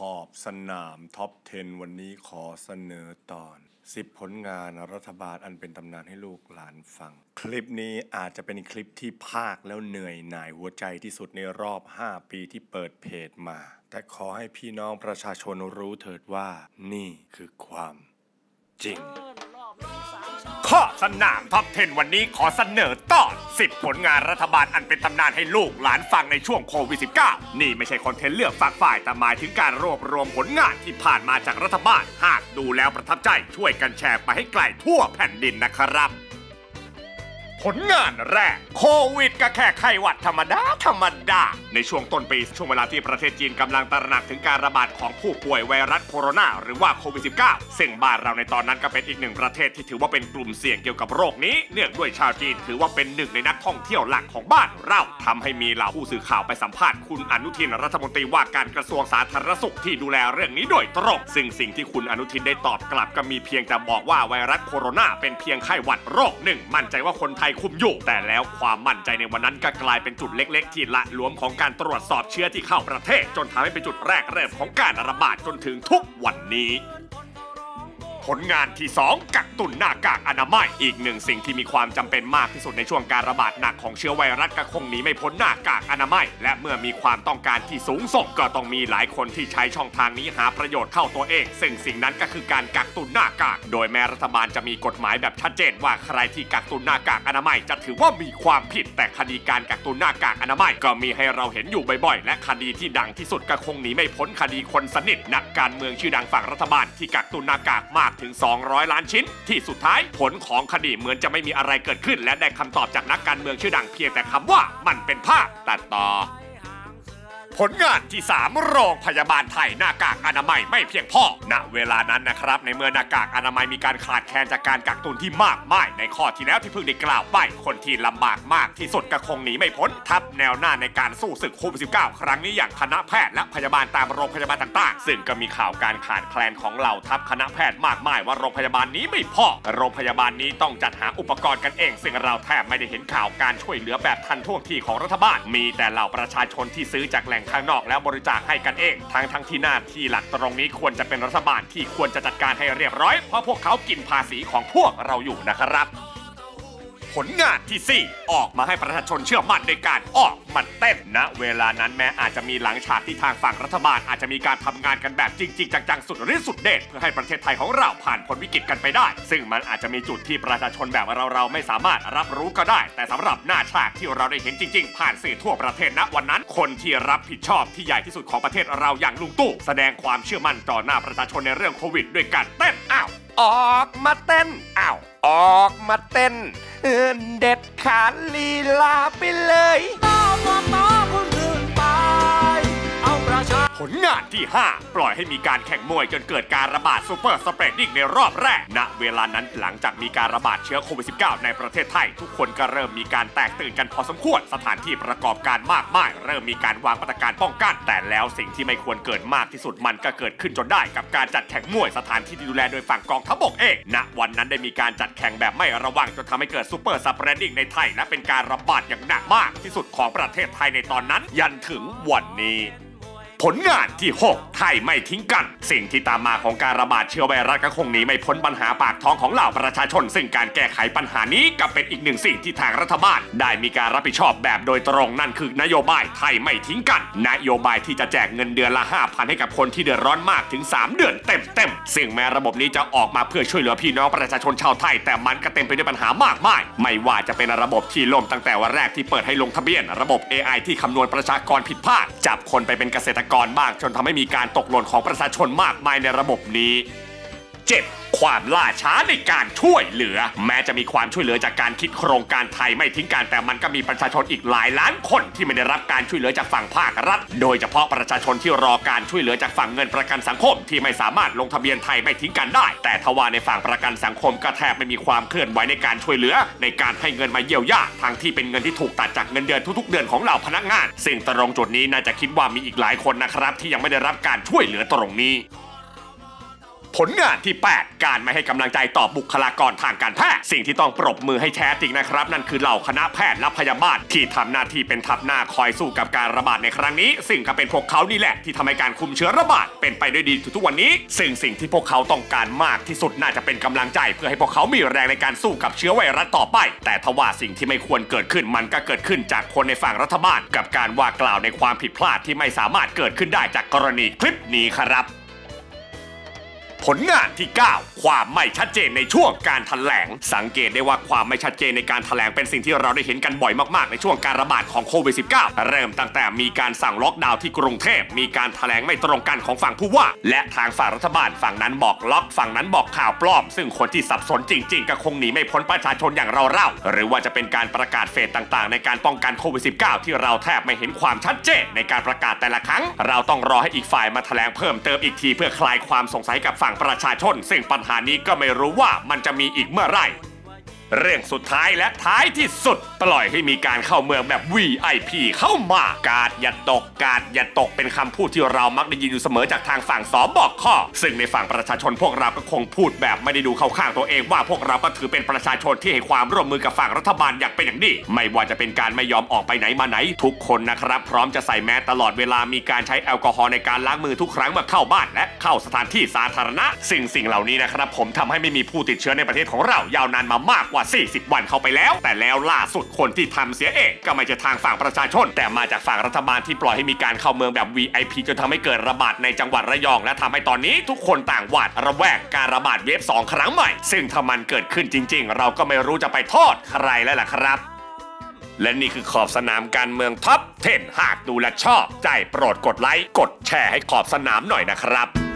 อบสนามท็อป 10 วันนี้ขอเสนอตอน10 ผลงานรัฐบาลอันเป็นตำนานให้ลูกหลานฟังคลิปนี้อาจจะเป็นคลิปที่พากแล้วเหนื่อยหน่ายหัวใจที่สุดในรอบ5 ปีที่เปิดเพจมาแต่ขอให้พี่น้องประชาชนรู้เถิดว่านี่คือความจริงข้อสนามท็อป 10 วันนี้ขอเสนอตอน10 ผลงานรัฐบาลอันเป็นตำนานให้ลูกหลานฟังในช่วงโควิด -19 นี่ไม่ใช่คอนเทนต์เลือกฝากฝ่ายแต่หมายถึงการรวบรวมผลงานที่ผ่านมาจากรัฐบาลหากดูแล้วประทับใจช่วยกันแชร์ไปให้ไกลทั่วแผ่นดินนะครับผลงานแรกโควิดก็แค่ไข้หวัดธรรมดาในช่วงต้นปีช่วงเวลาที่ประเทศจีนกำลังตระหนักถึงการระบาดของผู้ป่วยไวรัสโคโรนาหรือว่าโควิด -19 ซึ่งบ้านเราในตอนนั้นก็เป็นอีกหนึ่งประเทศที่ถือว่าเป็นกลุ่มเสี่ยงเกี่ยวกับโรคนี้เนื่องด้วยชาวจีนถือว่าเป็นหนึ่งในนักท่องเที่ยวหลักของบ้านเราทำให้มีเหล่าผู้สื่อข่าวไปสัมภาษณ์คุณอนุทินรัฐมนตรีว่าการกระทรวงสาธารณสุขที่ดูแลเรื่องนี้โดยตรงซึ่งสิ่งที่คุณอนุทินได้ตอบกลับก็มีเพียงแต่บอกว่าไวรัสโคโรนาเป็นเพียงไข้หวัดโรคหนึ่งมั่นใจว่าคนไทยคุมอยู่แต่แล้วความมั่นใจในวันนั้นก็กลายเป็นจุดเล็กๆที่ละหลวมของการตรวจสอบเชื้อที่เข้าประเทศจนทำให้เป็นจุดแรกเริ่มของการระบาดจนถึงทุกวันนี้ผลงานที่2กักตุนหน้ากากอนามัยอีกหนึ่งสิ่งที่มีความจำเป็นมากที่สุดในช่วงการระบาดหนักของเชื้อไวรัสก็คงหนีไม่พ้นหน้ากากอนามัยและเมื่อมีความต้องการที่สูงส่งก็ต้องมีหลายคนที่ใช้ช่องทางนี้หาประโยชน์เข้าตัวเองซึ่งสิ่งนั้นก็คือการกักตุนหน้ากากโดยแม้รัฐบาลจะมีกฎหมายแบบชัดเจนว่าใครที่กักตุนหน้ากากอนามัยจะถือว่ามีความผิดแต่คดีการกักตุนหน้ากากอนามัยก็มีให้เราเห็นอยู่บ่อยๆและคดีที่ดังที่สุดก็คงหนีไม่พ้นคดีคนสนิทนักการเมืองชื่อดังฝั่งรัฐบาลที่กักตุนหน้ากากมากถึง200 ล้านชิ้นที่สุดท้ายผลของคดีเหมือนจะไม่มีอะไรเกิดขึ้นและได้คำตอบจากนักการเมืองชื่อดังเพียงแต่คำว่ามันเป็นภาพตัดต่อผลงานที่3โรงพยาบาลไทยหน้ากากอนามัยไม่เพียงพอณเวลานั้นนะครับในเมื่อหน้ากากอนามัยมีการขาดแคลนจากการกักตุนที่มากมายในข้อที่แล้วที่เพิ่งได้กล่าวไปคนที่ลำบากมากที่สุดก็คงหนีไม่พ้นทัพแนวหน้าในการสู้ศึกโควิด -19 ครั้งนี้อย่างคณะแพทย์และพยาบาลตามโรงพยาบาลต่างๆซึ่งก็มีข่าวการขาดแคลนของเหล่าทัพคณะแพทย์มากมายว่าโรงพยาบาลนี้ไม่พอโรงพยาบาลนี้ต้องจัดหาอุปกรณ์กันเองซึ่งเราแทบไม่ได้เห็นข่าวการช่วยเหลือแบบทันท่วงทีของรัฐบาลมีแต่เหล่าประชาชนที่ซื้อจากแหล่งข้างนอกแล้วบริจาคให้กันเองทั้งที่หน้าที่หลักตรงนี้ควรจะเป็นรัฐบาลที่ควรจะจัดการให้เรียบร้อยเพราะพวกเขากินภาษีของพวกเราอยู่นะครับผลงานที่4ออกมาให้ประชาชนเชื่อมั่นในการออกมาเต้นณเวลานั้นแม้อาจจะมีหลังฉากที่ทางฝั่งรัฐบาลอาจจะมีการทำงานกันแบบจริงๆจังๆสุดฤทธิ์สุดเดชเพื่อให้ประเทศไทยของเราผ่านพ้นวิกฤตกันไปได้ซึ่งมันอาจจะมีจุดที่ประชาชนแบบเราไม่สามารถรับรู้ก็ได้แต่สำหรับหน้าฉากที่เราได้เห็นจริงๆผ่านสื่อทั่วประเทศณวันนั้นคนที่รับผิดชอบที่ใหญ่ที่สุดของประเทศเราอย่างลุงตู่แสดงความเชื่อมั่นต่อหน้าประชาชนในเรื่องโควิดด้วยการเต้นออกมาเต้นออกมาเต้นเด็ดขาดลีลาไปเลยผลงานที่5ปล่อยให้มีการแข่งมวยจนเกิดการระบาดซูเปอร์สเปรดดิ้งในรอบแรกณเวลานั้นหลังจากมีการระบาดเชื้อโควิด -19 ในประเทศไทยทุกคนก็เริ่มมีการแตกตื่นกันพอสมควรสถานที่ประกอบการมากมายเริ่มมีการวางมาตรการป้องกันแต่แล้วสิ่งที่ไม่ควรเกิดมากที่สุดมันก็เกิดขึ้นจนได้กับการจัดแข่งมวยสถานที่ที่ดูแลโดยฝั่งกองทัพบกเองณวันนั้นได้มีการจัดแข่งแบบไม่ระวังจนทำให้เกิดซูเปอร์สเปรดดิ้งในไทยและเป็นการระบาดอย่างหนักมากที่สุดของประเทศไทยในตอนนั้นยันถึงวันนี้ผลงานที่6ไทยไม่ทิ้งกันสิ่งที่ตามมาของการระบาดเชื้อไวรัสก็คงหนีไม่พ้นปัญหาปากท้องของเหล่าประชาชนซึ่งการแก้ไขปัญหานี้ก็เป็นอีกหนึ่งสิ่งที่ทางรัฐบาลได้มีการรับผิดชอบแบบโดยตรงนั่นคือนโยบายไทยไม่ทิ้งกันนโยบายที่จะแจกเงินเดือนละ 5,000 ให้กับคนที่เดือดร้อนมากถึง3 เดือนเต็มซึ่งแม้ระบบนี้จะออกมาเพื่อช่วยเหลือพี่น้องประชาชนชาวไทยแต่มันก็เต็มไปด้วยปัญหามากมายไม่ว่าจะเป็นระบบที่ล่มตั้งแต่วันแรกที่เปิดให้ลงทะเบียนระบบ AI ที่คำนวณประชากรผิดพลาดจับคนไปเป็นเกษตรกรบ้างจนทำให้มีการตกหล่นของประชาชนมากมายในระบบนี้7ความล่าช้าในการช่วยเหลือแม้จะมีความช่วยเหลือจากการคิดโครงการไทยไม่ทิ้งกันแต่มันก็มีประชาชนอีกหลายล้านคนที่ไม่ได้รับการช่วยเหลือจากฝั่งภาครัฐโดยเฉพาะประชาชนที่รอการช่วยเหลือจากฝั่งเงินประกันสังคมที่ไม่สามารถลงทะเบียนไทยไม่ทิ้งกันได้แต่ทว่าในฝั่งประกันสังคมก็แทบไม่มีความเคลื่อนไหวในการช่วยเหลือในการให้เงินมาเยียวยาทางที่เป็นเงินที่ถูกตัดจากเงินเดือนทุกๆเดือนของเหล่าพนักงานซึ่งตรงจุดนี้น่าจะคิดว่ามีอีกหลายคนนะครับที่ยังไม่ได้รับการช่วยเหลือตรงนี้ผลงานที่ 8 การไม่ให้กำลังใจต่อบุคลากรทางการแพทย์สิ่งที่ต้องปรบมือให้แท้จริงนะครับนั่นคือเหล่าคณะแพทย์และพยาบาลที่ทำหน้าที่เป็นทัพหน้าคอยสู้กับการระบาดในครั้งนี้ซึ่งก็เป็นพวกเขานี่แหละที่ทำให้การคุมเชื้อระบาดเป็นไปด้วยดีทุกวันนี้ซึ่งสิ่งที่พวกเขาต้องการมากที่สุดน่าจะเป็นกำลังใจเพื่อให้พวกเขามีแรงในการสู้กับเชื้อไวรัสต่อไปแต่ทว่าสิ่งที่ไม่ควรเกิดขึ้นมันก็เกิดขึ้นจากคนในฝั่งรัฐบาลกับการว่ากล่าวในความผิดพลาดที่ไม่สามารถเกิดขึ้นได้จากกรณีคลิปนี้ครับผลงานที่ 9 ความไม่ชัดเจนในช่วงการแถลงสังเกตได้ว่าความไม่ชัดเจนในการแถลงเป็นสิ่งที่เราได้เห็นกันบ่อยมากๆในช่วงการระบาดของโควิด -19 เริ่มตั้งแต่มีการสั่งล็อกดาวน์ที่กรุงเทพมีการแถลงไม่ตรงกันของฝั่งผู้ว่าและทางฝั่งรัฐบาลฝั่งนั้นบอกล็อกฝั่งนั้นบอกข่าวปลอมซึ่งคนที่สับสนจริงๆก็คงหนีไม่พ้นประชาชนอย่างเราหรือว่าจะเป็นการประกาศเฟสต่างๆในการป้องกันโควิด -19 ที่เราแทบไม่เห็นความชัดเจนในการประกาศแต่ละครั้งเราต้องรอให้อีกฝ่ายมาแถลงเพิ่มเติมอีกทีเพื่อคลายความสงสัยกับฝั่งประชาชนซึ่งปัญหานี้ก็ไม่รู้ว่ามันจะมีอีกเมื่อไหร่เรื่องสุดท้ายและท้ายที่สุดปล่อยให้มีการเข้าเมืองแบบ VIP เข้ามากาดอย่าตกกาดอย่าตกเป็นคำพูดที่เรามักได้ยินอยู่เสมอจากทางฝั่งสบคซึ่งในฝั่งประชาชนพวกเราก็คงพูดแบบไม่ได้ดูเข้าข้างตัวเองว่าพวกเราก็ถือเป็นประชาชนที่ให้ความร่วมมือกับฝั่งรัฐบาลอย่างเป็นอย่างดีไม่ว่าจะเป็นการไม่ยอมออกไปไหนมาไหนทุกคนนะครับพร้อมจะใส่แมสตลอดเวลามีการใช้แอลกอฮอล์ในการล้างมือทุกครั้งเมื่อเข้าบ้านและเข้าสถานที่สาธารณะสิ่งเหล่านี้นะครับผมทำให้ไม่มีผู้ติดเชื้อในประเทศของเรายาวนานมามากกว่า40 วันไปแล้วแต่แล้วล่าสุดคนที่ทำเสียเองก็ไม่ใช่ทางฝั่งประชาชนแต่มาจากฝั่งรัฐบาลที่ปล่อยให้มีการเข้าเมืองแบบ VIP จนทำให้เกิดระบาดในจังหวัดระยองและทำให้ตอนนี้ทุกคนต่างหวาดระแวงการระบาดเวฟ2 ครั้งใหม่ซึ่งถ้ามันเกิดขึ้นจริงๆเราก็ไม่รู้จะไปโทษใครแล้วล่ะครับและนี่คือขอบสนามการเมืองท็อป 10หากดูและชอบใจโปรดกดไลค์กดแชร์ให้ขอบสนามหน่อยนะครับ